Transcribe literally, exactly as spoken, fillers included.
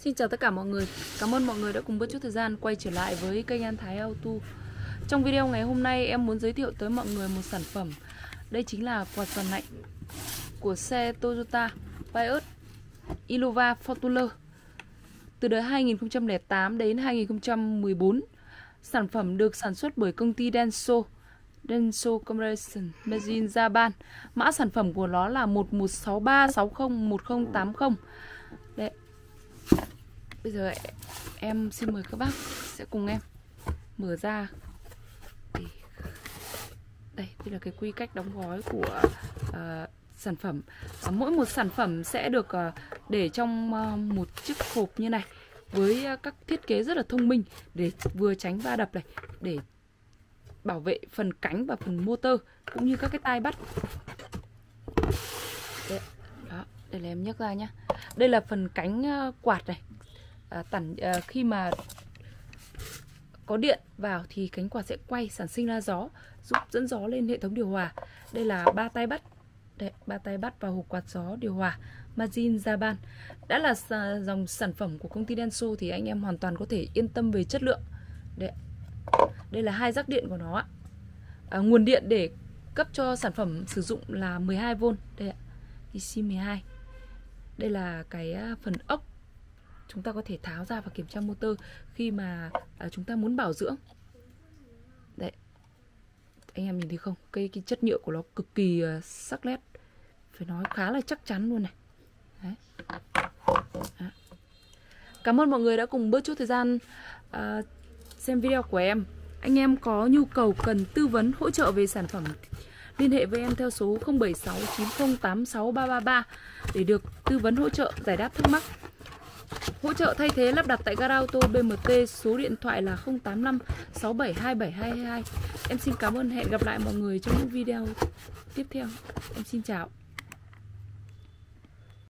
Xin chào tất cả mọi người. Cảm ơn mọi người đã cùng bớt chút thời gian quay trở lại với kênh An Thái Auto. Trong video ngày hôm nay em muốn giới thiệu tới mọi người một sản phẩm. Đây chính là quạt gió lạnh của xe Toyota Vios Innova Fortuner từ đời hai nghìn không trăm lẻ tám đến hai nghìn không trăm mười bốn. Sản phẩm được sản xuất bởi công ty Denso Denso Compression Machine Japan. Mã sản phẩm của nó là một một sáu ba sáu không một không tám không. Đấy. Bây giờ em xin mời các bác sẽ cùng em mở ra. Đây, đây là cái quy cách đóng gói của uh, sản phẩm. uh, Mỗi một sản phẩm sẽ được uh, để trong uh, một chiếc hộp như này, với uh, các thiết kế rất là thông minh để vừa tránh va đập này, để bảo vệ phần cánh và phần motor cũng như các cái tai bắt. Đấy, đó, đây là em nhấc ra nhá. Đây là phần cánh uh, quạt này. À, tản, à, khi mà có điện vào thì cánh quạt sẽ quay, sản sinh ra gió, giúp dẫn gió lên hệ thống điều hòa. Đây là ba tay bắt. Đây, ba tay bắt vào hộp quạt gió điều hòa Machine Japan. Đã là dòng sản phẩm của công ty Denso thì anh em hoàn toàn có thể yên tâm về chất lượng. Đây, đây là hai rắc điện của nó ạ. À, nguồn điện để cấp cho sản phẩm sử dụng là mười hai vôn. Đây ạ, đê xê mười hai. Đây là cái phần ốc, chúng ta có thể tháo ra và kiểm tra motor khi mà à, chúng ta muốn bảo dưỡng. Đấy, anh em nhìn thấy không? Cái, cái chất nhựa của nó cực kỳ uh, sắc nét, phải nói khá là chắc chắn luôn này. Đấy. Đó. Cảm ơn mọi người đã cùng bớt chút thời gian uh, xem video của em. Anh em có nhu cầu cần tư vấn hỗ trợ về sản phẩm, liên hệ với em theo số không bảy sáu chín không tám sáu ba ba ba để được tư vấn hỗ trợ, giải đáp thắc mắc. Hỗ trợ thay thế lắp đặt tại gara ô tô bê em tê, số điện thoại là không tám năm sáu bảy hai bảy hai hai. Em xin cảm ơn, hẹn gặp lại mọi người trong những video tiếp theo. Em xin chào.